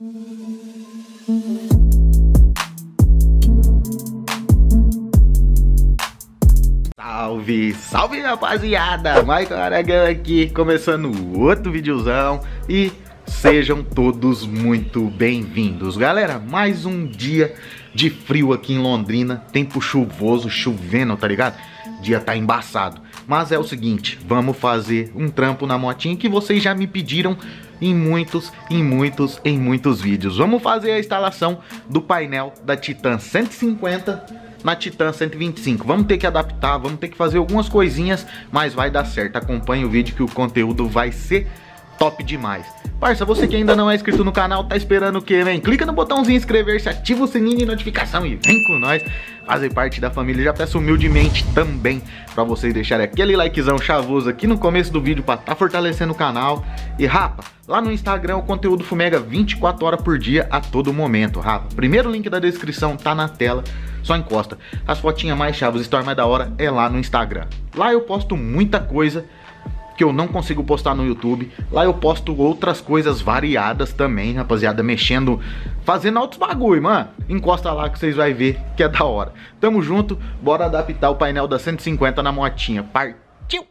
Salve, salve rapaziada, Michael Aragão aqui, começando outro videozão e sejam todos muito bem-vindos. Galera, mais um dia de frio aqui em Londrina, tempo chuvoso, chovendo, tá ligado? Dia tá embaçado, mas é o seguinte, vamos fazer um trampo na motinha que vocês já me pediram em muitos vídeos. Vamos fazer a instalação do painel da Titan 150 na Titan 125. Vamos ter que adaptar, vamos ter que fazer algumas coisinhas, mas vai dar certo. Acompanhe o vídeo que o conteúdo vai ser top demais. Parça, você que ainda não é inscrito no canal, tá esperando o quê, vem? Clica no botãozinho inscrever-se, ativa o sininho de notificação e vem com nós fazer parte da família. Já peço humildemente também pra vocês deixarem aquele likezão chavoso aqui no começo do vídeo pra tá fortalecendo o canal. E rapa, lá no Instagram o conteúdo fumega 24 horas por dia a todo momento, rapa. Primeiro link da descrição tá na tela, só encosta. As fotinhas mais chavas, história mais da hora é lá no Instagram. Lá eu posto muita coisa que eu não consigo postar no YouTube. Lá eu posto outras coisas variadas também, rapaziada, mexendo, fazendo outros bagulho, mano. Encosta lá que vocês vão ver que é da hora. Tamo junto, bora adaptar o painel da 150 na motinha. Partiu!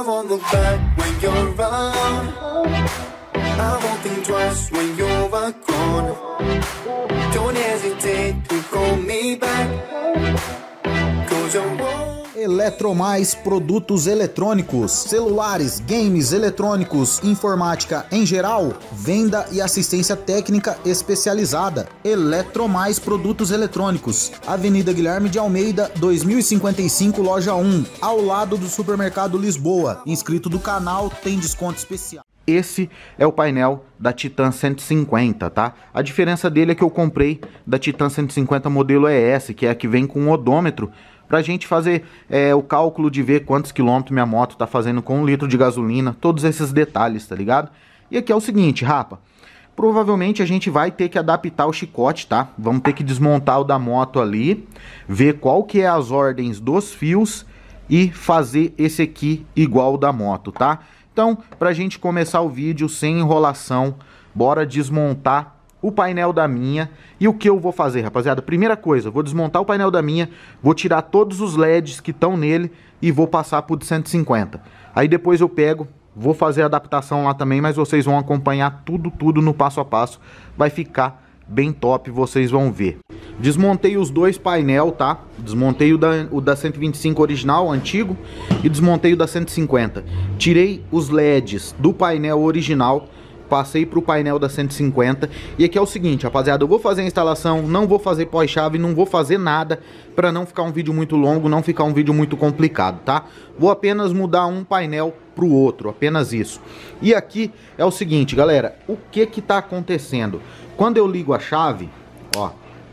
Eletromais produtos eletrônicos, celulares, games eletrônicos, informática em geral, venda e assistência técnica especializada. Eletromais produtos eletrônicos, Avenida Guilherme de Almeida, 2055, loja 1, ao lado do Supermercado Lisboa. Inscrito do canal tem desconto especial. Esse é o painel da Titan 150, tá? A diferença dele é que eu comprei da Titan 150 modelo ES, que é a que vem com odômetro, pra gente fazer o cálculo de ver quantos quilômetros minha moto tá fazendo com 1 litro de gasolina, todos esses detalhes, tá ligado? E aqui é o seguinte, rapa, provavelmente a gente vai ter que adaptar o chicote, tá? Vamos ter que desmontar o da moto ali, ver qual que é as ordens dos fios e fazer esse aqui igual o da moto, tá? Então, pra gente começar o vídeo sem enrolação, bora desmontar o painel da minha. E o que eu vou fazer, rapaziada? Primeira coisa, vou desmontar o painel da minha, vou tirar todos os LEDs que estão nele e vou passar pro de 150. Aí depois eu pego, vou fazer a adaptação lá também, mas vocês vão acompanhar tudo no passo a passo. Vai ficar bem top, vocês vão ver. Desmontei os dois painel, tá? Desmontei o da 125 original, antigo, e desmontei o da 150. Tirei os LEDs do painel original, passei pro painel da 150. E aqui é o seguinte, rapaziada, eu vou fazer a instalação, não vou fazer pós-chave, não vou fazer nada, pra não ficar um vídeo muito longo, não ficar um vídeo muito complicado, tá? Vou apenas mudar um painel pro outro, apenas isso. E aqui é o seguinte, galera, o que que tá acontecendo? Quando eu ligo a chave, ó,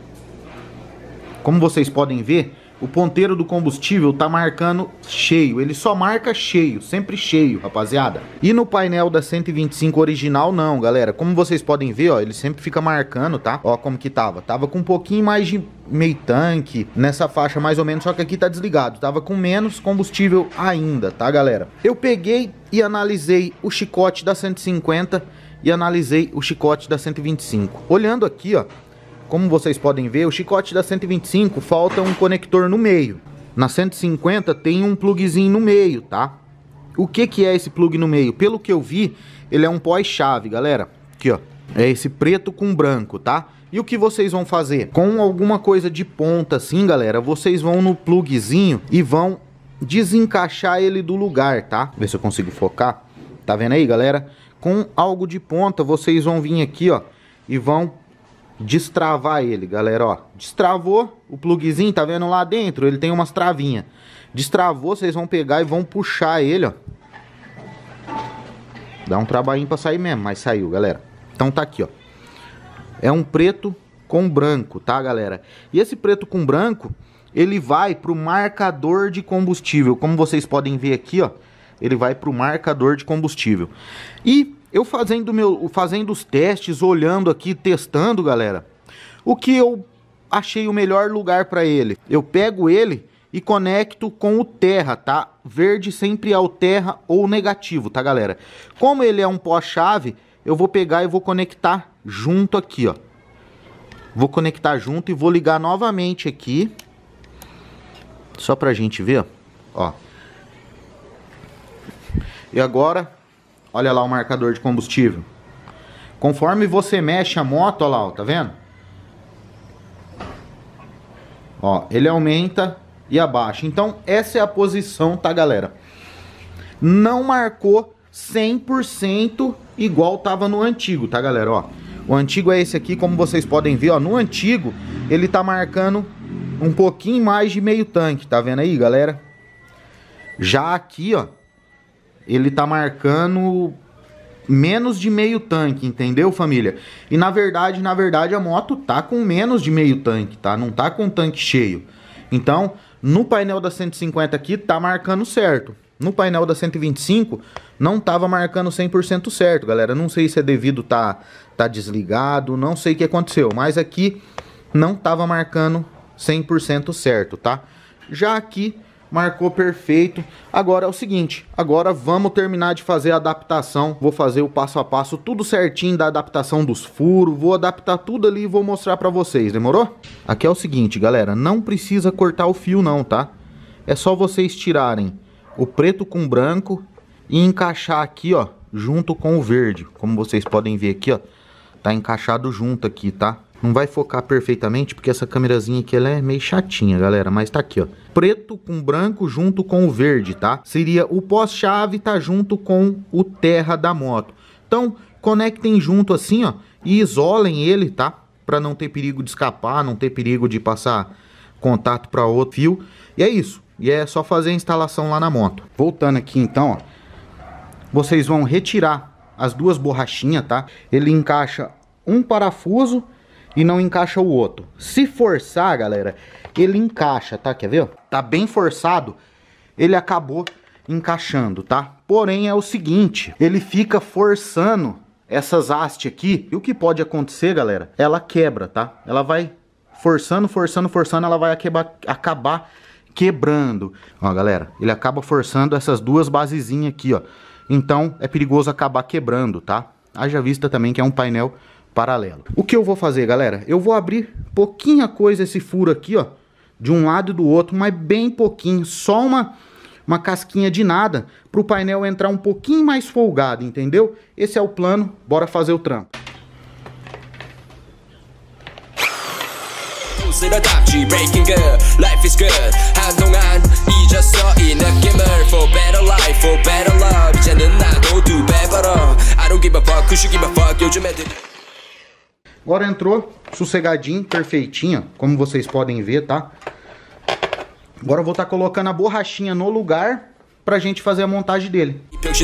como vocês podem ver, o ponteiro do combustível tá marcando cheio. Ele só marca cheio, sempre cheio, rapaziada. E no painel da 125 original não, galera. Como vocês podem ver, ó, ele sempre fica marcando, tá? Ó como que tava. Tava com um pouquinho mais de meio tanque, nessa faixa mais ou menos, só que aqui tá desligado. Tava com menos combustível ainda, tá, galera? Eu peguei e analisei o chicote da 150 e analisei o chicote da 125. Olhando aqui, ó, como vocês podem ver, o chicote da 125 falta um conector no meio. Na 150 tem um plugzinho no meio, tá? O que que é esse plug no meio? Pelo que eu vi, ele é um pós-chave, galera. Aqui, ó. É esse preto com branco, tá? E o que vocês vão fazer? Com alguma coisa de ponta assim, galera, vocês vão no plugzinho e vão desencaixar ele do lugar, tá? Ver se eu consigo focar. Tá vendo aí, galera? Com algo de ponta, vocês vão vir aqui, ó, e vão destravar ele, galera, ó. Destravou o plugzinho, tá vendo lá dentro? Ele tem umas travinhas. Destravou, vocês vão pegar e vão puxar ele, ó. Dá um trabalhinho pra sair mesmo, mas saiu, galera. Então tá aqui, ó. É um preto com branco, tá, galera? E esse preto com branco, ele vai pro marcador de combustível. Como vocês podem ver aqui, ó, ele vai pro marcador de combustível. E eu fazendo os testes, olhando aqui, testando, galera, o que eu achei o melhor lugar para ele? Eu pego ele e conecto com o terra, tá? Verde sempre é o terra ou negativo, tá, galera? Como ele é um pós-chave, eu vou pegar e vou conectar junto aqui, ó. Vou conectar junto e vou ligar novamente aqui. Só pra gente ver, ó. E agora, olha lá o marcador de combustível. Conforme você mexe a moto, olha lá, ó, tá vendo? Ó, ele aumenta e abaixa. Então, essa é a posição, tá, galera? Não marcou 100% igual tava no antigo, tá, galera? Ó, o antigo é esse aqui, como vocês podem ver, ó. No antigo, ele tá marcando um pouquinho mais de meio tanque, tá vendo aí, galera? Já aqui, ó, ele tá marcando menos de meio tanque, entendeu, família? E na verdade a moto tá com menos de meio tanque, tá? Não tá com o tanque cheio. Então, no painel da 150 aqui tá marcando certo. No painel da 125 não tava marcando 100% certo, galera. Não sei se é devido tá desligado, não sei o que aconteceu, mas aqui não tava marcando 100% certo, tá? Já aqui marcou perfeito. Agora é o seguinte, agora vamos terminar de fazer a adaptação. Vou fazer o passo a passo, tudo certinho da adaptação dos furos. Vou adaptar tudo ali e vou mostrar pra vocês, demorou? Aqui é o seguinte, galera, não precisa cortar o fio não, tá? É só vocês tirarem o preto com branco e encaixar aqui, ó, junto com o verde. Como vocês podem ver aqui, ó, tá encaixado junto aqui, tá? Não vai focar perfeitamente, porque essa câmerazinha aqui, ela é meio chatinha, galera. Mas tá aqui, ó. Preto com branco junto com o verde, tá? Seria o pós-chave tá junto com o terra da moto. Então, conectem junto assim, ó. E isolem ele, tá? Pra não ter perigo de escapar, não ter perigo de passar contato para outro fio. E é isso. E é só fazer a instalação lá na moto. Voltando aqui, então, ó. Vocês vão retirar as duas borrachinhas, tá? Ele encaixa um parafuso e não encaixa o outro. Se forçar, galera, ele encaixa, tá? Quer ver? Tá bem forçado, ele acabou encaixando, tá? Porém, é o seguinte, ele fica forçando essas hastes aqui, e o que pode acontecer, galera, ela quebra, tá? Ela vai forçando, ela vai acabar quebrando. Ó, galera, ele acaba forçando essas duas basezinhas aqui, ó. Então, é perigoso acabar quebrando, tá? Haja vista também que é um painel paralelo. O que eu vou fazer, galera? Eu vou abrir pouquinha coisa esse furo aqui, ó, de um lado e do outro, mas bem pouquinho, só uma casquinha de nada, para o painel entrar um pouquinho mais folgado, entendeu? Esse é o plano, bora fazer o trampo. Agora entrou sossegadinho, perfeitinho, como vocês podem ver, tá? Agora eu vou estar colocando a borrachinha no lugar pra gente fazer a montagem dele.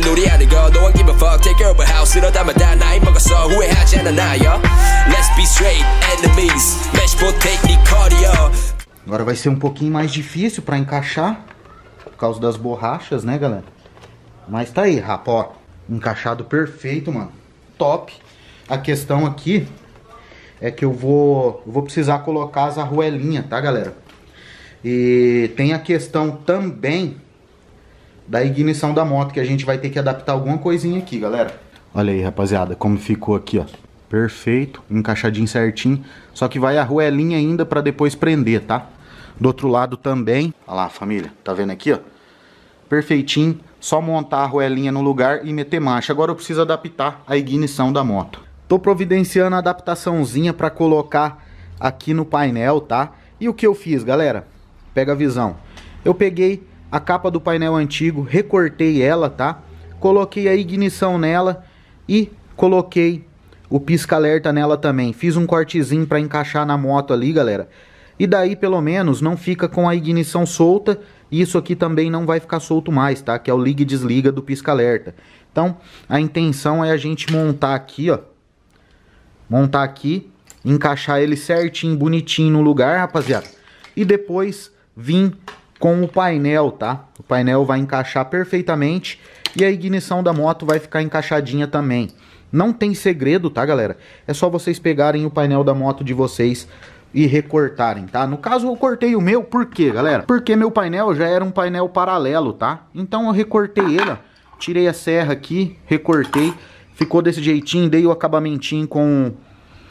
Agora vai ser um pouquinho mais difícil pra encaixar, por causa das borrachas, né, galera? Mas tá aí, rapa, ó. Encaixado perfeito, mano. Top. A questão aqui é que eu vou precisar colocar as arruelinhas, tá, galera? E tem a questão também da ignição da moto, que a gente vai ter que adaptar alguma coisinha aqui, galera. Olha aí, rapaziada, como ficou aqui, ó. Perfeito, encaixadinho certinho. Só que vai a arruelinha ainda pra depois prender, tá? Do outro lado também. Olha lá, família, tá vendo aqui, ó? Perfeitinho, só montar a arruelinha no lugar e meter marcha. Agora eu preciso adaptar a ignição da moto. Tô providenciando a adaptaçãozinha pra colocar aqui no painel, tá? E o que eu fiz, galera? Pega a visão. Eu peguei a capa do painel antigo, recortei ela, tá? Coloquei a ignição nela e coloquei o pisca-alerta nela também. Fiz um cortezinho pra encaixar na moto ali, galera. E daí, pelo menos, não fica com a ignição solta. E isso aqui também não vai ficar solto mais, tá? Que é o liga e desliga do pisca-alerta. Então, a intenção é a gente montar aqui, ó. Montar aqui, encaixar ele certinho, bonitinho no lugar, rapaziada. E depois vir com o painel, tá? O painel vai encaixar perfeitamente e a ignição da moto vai ficar encaixadinha também. Não tem segredo, tá, galera? É só vocês pegarem o painel da moto de vocês e recortarem, tá? No caso, eu cortei o meu, por quê, galera? Porque meu painel já era um painel paralelo, tá? Então eu recortei ele, ó. Tirei a serra aqui, recortei. Ficou desse jeitinho, dei o acabamentinho com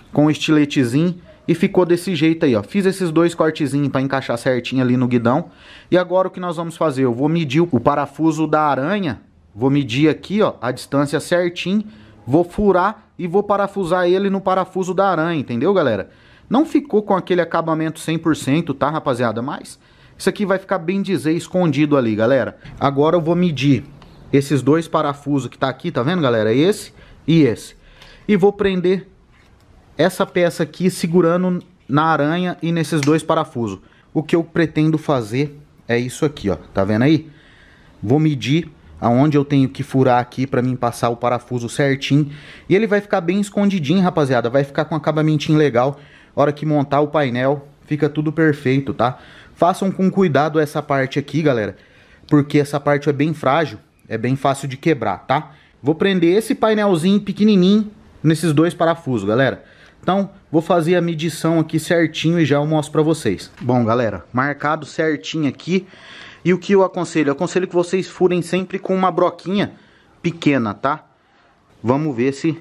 com o estiletezinho e ficou desse jeito aí, ó. Fiz esses dois cortezinhos para encaixar certinho ali no guidão. E agora o que nós vamos fazer? Eu vou medir o parafuso da aranha, vou medir aqui, ó, a distância certinho, vou furar e vou parafusar ele no parafuso da aranha, entendeu, galera? Não ficou com aquele acabamento 100%, tá, rapaziada? Mas isso aqui vai ficar, bem dizer, escondido ali, galera. Agora eu vou medir esses dois parafusos que tá aqui, tá vendo, galera? Esse e esse. E vou prender essa peça aqui segurando na aranha e nesses dois parafusos. O que eu pretendo fazer é isso aqui, ó. Tá vendo aí? Vou medir aonde eu tenho que furar aqui pra mim passar o parafuso certinho. E ele vai ficar bem escondidinho, rapaziada. Vai ficar com um acabamentinho legal. Hora que montar o painel, fica tudo perfeito, tá? Façam com cuidado essa parte aqui, galera. Porque essa parte é bem frágil. É bem fácil de quebrar, tá? Vou prender esse painelzinho pequenininho nesses dois parafusos, galera. Então, vou fazer a medição aqui certinho e já eu mostro pra vocês. Bom, galera, marcado certinho aqui. E o que eu aconselho? Eu aconselho que vocês furem sempre com uma broquinha pequena, tá? Vamos ver se...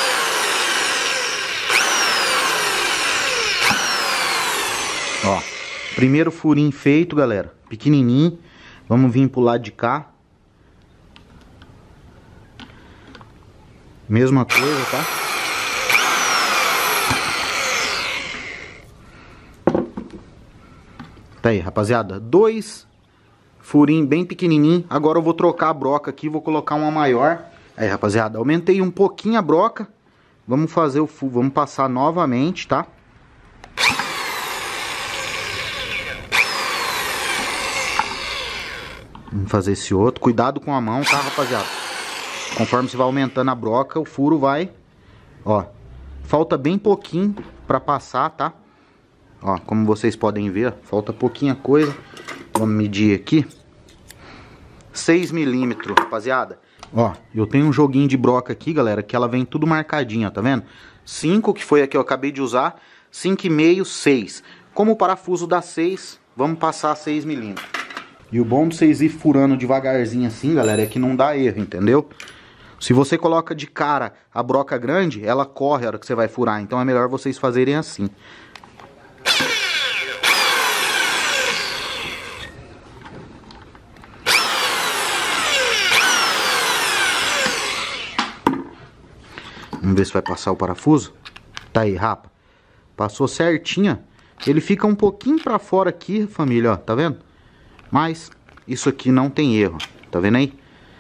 Ó, primeiro furinho feito, galera. Pequenininho. Vamos vir pro lado de cá. Mesma coisa, tá? Tá aí, rapaziada, dois furinhos bem pequenininho. Agora eu vou trocar a broca aqui, vou colocar uma maior. Aí, rapaziada, aumentei um pouquinho a broca. Vamos fazer o furo, vamos passar novamente, tá? Vamos fazer esse outro. Cuidado com a mão, tá, rapaziada? Conforme você vai aumentando a broca, o furo vai... Ó, falta bem pouquinho pra passar, tá? Ó, como vocês podem ver, falta pouquinha coisa. Vamos medir aqui. 6 milímetros, rapaziada. Ó, eu tenho um joguinho de broca aqui, galera, que ela vem tudo marcadinha, ó, tá vendo? 5, que foi a que eu acabei de usar. 5,5, 6. Como o parafuso dá 6, vamos passar 6 milímetros. E o bom de vocês ir furando devagarzinho assim, galera, é que não dá erro, entendeu? Se você coloca de cara a broca grande, ela corre a hora que você vai furar. Então é melhor vocês fazerem assim. Vamos ver se vai passar o parafuso. Tá aí, rapa. Passou certinho. Ele fica um pouquinho pra fora aqui, família, ó. Tá vendo? Mas isso aqui não tem erro. Tá vendo aí?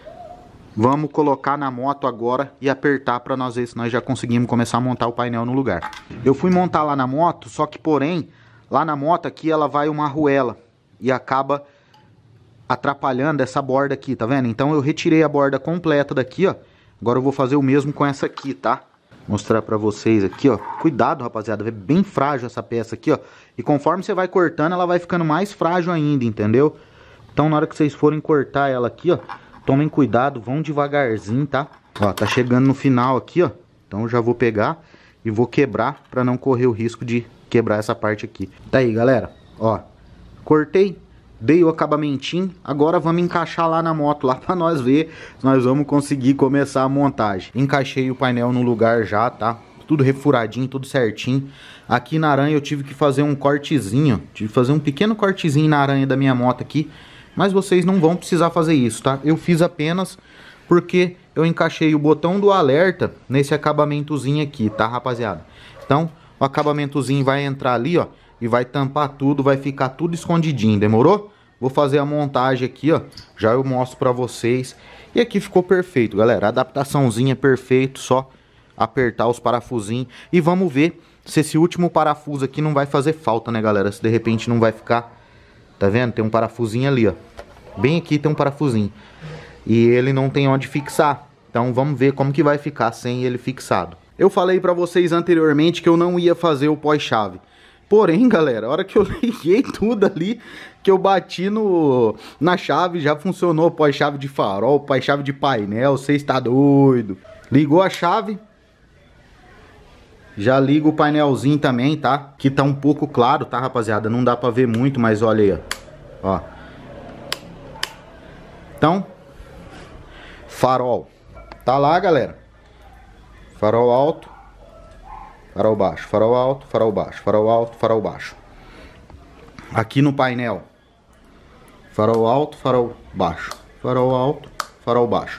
Vamos colocar na moto agora e apertar pra nós ver se nós já conseguimos começar a montar o painel no lugar. Eu fui montar lá na moto, só que porém, lá na moto aqui ela vai uma arruela. E acaba atrapalhando essa borda aqui, tá vendo? Então eu retirei a borda completa daqui, ó. Agora eu vou fazer o mesmo com essa aqui, tá? Mostrar pra vocês aqui, ó. Cuidado, rapaziada. É bem frágil essa peça aqui, ó. E conforme você vai cortando, ela vai ficando mais frágil ainda, entendeu? Então na hora que vocês forem cortar ela aqui, ó, tomem cuidado, vão devagarzinho, tá? Ó, tá chegando no final aqui, ó. Então eu já vou pegar e vou quebrar pra não correr o risco de quebrar essa parte aqui. Tá aí, galera. Ó, cortei. Dei o acabamentinho, agora vamos encaixar lá na moto, lá pra nós ver se nós vamos conseguir começar a montagem. Encaixei o painel no lugar já, tá? Tudo refuradinho, tudo certinho. Aqui na aranha eu tive que fazer um cortezinho, tive que fazer um pequeno cortezinho na aranha da minha moto aqui. Mas vocês não vão precisar fazer isso, tá? Eu fiz apenas porque eu encaixei o botão do alerta nesse acabamentozinho aqui, tá, rapaziada? Então, o acabamentozinho vai entrar ali, ó, e vai tampar tudo, vai ficar tudo escondidinho, demorou? Vou fazer a montagem aqui, ó, já eu mostro pra vocês. E aqui ficou perfeito, galera, adaptaçãozinha perfeito, só apertar os parafusinhos. E vamos ver se esse último parafuso aqui não vai fazer falta, né, galera? Se de repente não vai ficar, tá vendo? Tem um parafusinho ali, ó, bem aqui tem um parafusinho. E ele não tem onde fixar, então vamos ver como que vai ficar sem ele fixado. Eu falei pra vocês anteriormente que eu não ia fazer o pós-chave. Porém, galera, a hora que eu liguei tudo ali, que eu bati na chave, já funcionou pós-chave de farol, pós-chave de painel, você está doido. Ligou a chave, já liga o painelzinho também, tá? Que tá um pouco claro, tá, rapaziada? Não dá pra ver muito, mas olha aí, ó. Então, farol. Tá lá, galera. Farol alto. farol baixo, farol alto, farol baixo, farol alto, farol baixo. Aqui no painel, farol alto, farol baixo, farol alto, farol baixo.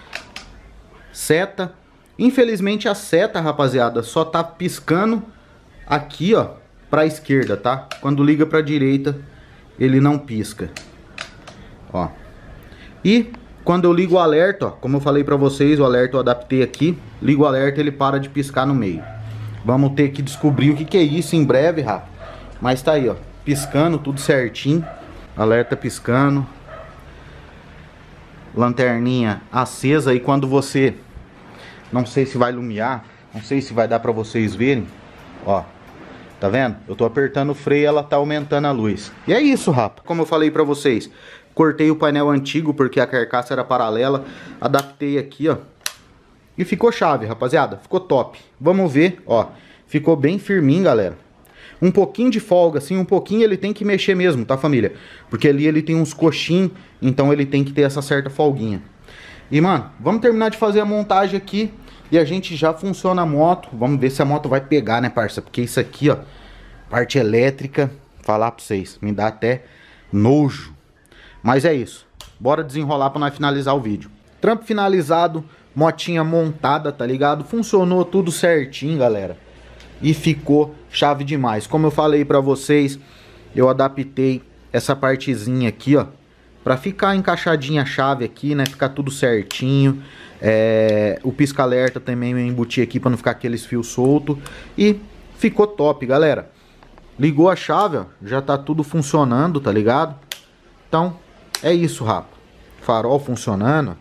Seta, infelizmente a seta, rapaziada, só tá piscando aqui, ó, pra esquerda, tá? Quando liga pra direita, ele não pisca. Ó. E quando eu ligo o alerta, ó, como eu falei pra vocês, o alerta eu adaptei aqui. Ligo o alerta, ele para de piscar no meio. Vamos ter que descobrir o que que é isso em breve, rapaz. Mas tá aí, ó, piscando, tudo certinho. Alerta piscando. Lanterninha acesa. E quando você... Não sei se vai iluminar, não sei se vai dar pra vocês verem. Ó, tá vendo? Eu tô apertando o freio e ela tá aumentando a luz. E é isso, rapaz. Como eu falei pra vocês, cortei o painel antigo porque a carcaça era paralela. Adaptei aqui, ó. E ficou chave, rapaziada. Ficou top. Vamos ver, ó. Ficou bem firminho, galera. Um pouquinho de folga, assim, um pouquinho ele tem que mexer mesmo, tá, família? Porque ali ele tem uns coxinhos, então ele tem que ter essa certa folguinha. E, mano, vamos terminar de fazer a montagem aqui e a gente já funciona a moto. Vamos ver se a moto vai pegar, né, parça? Porque isso aqui, ó, parte elétrica, falar pra vocês, me dá até nojo. Mas é isso. Bora desenrolar pra nós finalizar o vídeo. Trampo finalizado, motinha montada, tá ligado? Funcionou tudo certinho, galera. E ficou chave demais. Como eu falei pra vocês, eu adaptei essa partezinha aqui, ó, pra ficar encaixadinha a chave aqui, né? Ficar tudo certinho. O pisca-alerta também eu embuti aqui pra não ficar aqueles fios soltos. E ficou top, galera. Ligou a chave, ó, já tá tudo funcionando, tá ligado? Então, é isso, rapa. Farol funcionando.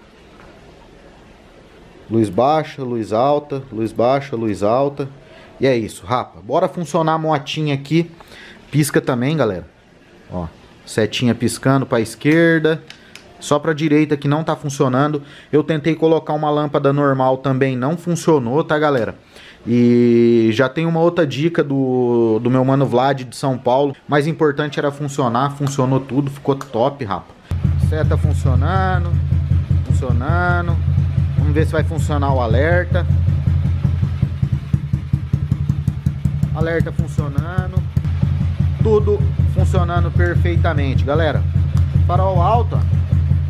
Luz baixa, luz alta, luz baixa, luz alta. E é isso, rapa. Bora funcionar a motinha aqui. Pisca também, galera. Ó, setinha piscando pra esquerda. Só pra direita que não tá funcionando. Eu tentei colocar uma lâmpada normal também, não funcionou, tá, galera? E já tem uma outra dica do meu mano Vlad de São Paulo. Mais importante era funcionar. Funcionou tudo, ficou top, rapa. Seta funcionando. Funcionando. Vamos ver se vai funcionar o alerta. Alerta funcionando. Tudo funcionando perfeitamente, galera. Farol alto, ó.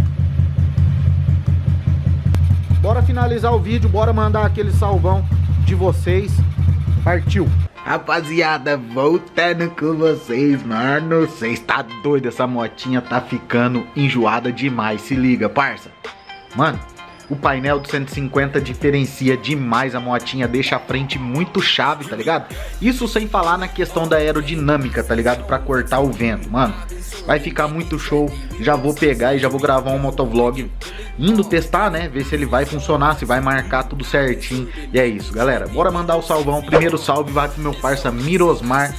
Bora finalizar o vídeo, bora mandar aquele salvão de vocês. Partiu. Rapaziada, voltando com vocês, mano. Vocês tá doido, essa motinha tá ficando enjoada demais. Se liga, parça. Mano, o painel do 150 diferencia demais a motinha, deixa a frente muito chave, tá ligado? Isso sem falar na questão da aerodinâmica, tá ligado? Pra cortar o vento, mano. Vai ficar muito show. Já vou pegar e já vou gravar um motovlog indo testar, né? Ver se ele vai funcionar, se vai marcar tudo certinho. E é isso, galera. Bora mandar o salvão. Primeiro salve vai pro meu parça Mirosmar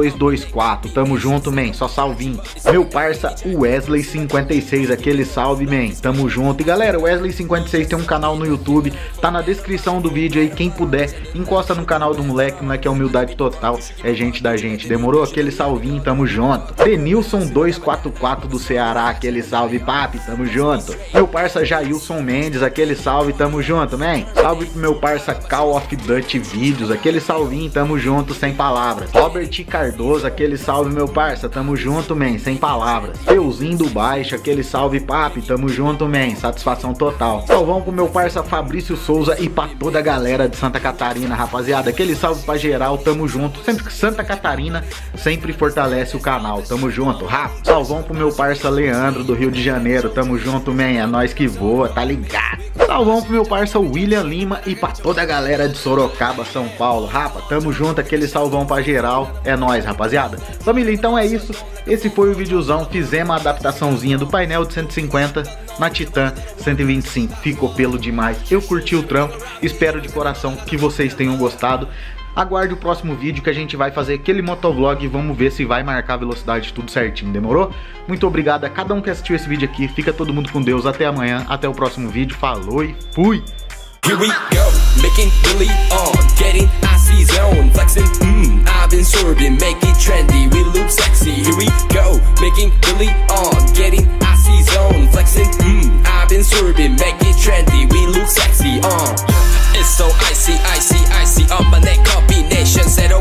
224. Tamo junto, man. Só salvinho. Meu parça Wesley 56. Aquele salve, man. Tamo junto. E galera, o Wesley 56 tem um canal no YouTube. Tá na descrição do vídeo aí. Quem puder, encosta no canal do moleque. Moleque é humildade total. É gente da gente. Demorou? Aquele salvinho. Tamo junto. Denilson 244 do Ceará. Aquele salve, papi. Tamo junto. Meu parça Jailson Mendes. Aquele salve. Tamo junto, man. Salve pro meu parça Call of Duty Vídeos. Aquele salvinho. Tamo junto. Sem palavras. Robert Cardoso, aquele salve, meu parça, tamo junto, man, sem palavras. Peuzinho do Baixo, aquele salve, papi, tamo junto, man, satisfação total. Salvão pro meu parça Fabrício Souza e pra toda a galera de Santa Catarina, rapaziada, aquele salve pra geral, tamo junto. Sempre que Santa Catarina sempre fortalece o canal, tamo junto, Rafa. Salvão pro meu parça Leandro do Rio de Janeiro, tamo junto, man, é nós que voa, tá ligado? Salvão pro meu parça William Lima e pra toda a galera de Sorocaba, São Paulo, Rafa, tamo junto, aquele salvão pra geral, é nóis, rapaziada. Família, então é isso. Esse foi o videozão. Fizemos a adaptaçãozinha do painel de 150 na Titan 125. Ficou pelo demais. Eu curti o trampo. Espero de coração que vocês tenham gostado. Aguarde o próximo vídeo que a gente vai fazer aquele motovlog e vamos ver se vai marcar a velocidade tudo certinho. Demorou? Muito obrigado a cada um que assistiu esse vídeo aqui. Fica todo mundo com Deus. Até amanhã. Até o próximo vídeo. Falou e fui! Here we go, making Billy on, getting icy zone, flexing, I've been sorbing, make it trendy, we look sexy. Here we go, making Billy on, getting icy zone, flexing, I've been sorbing, make it trendy, we look sexy. It's so icy, icy, icy on my neck, copy.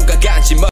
누가 간지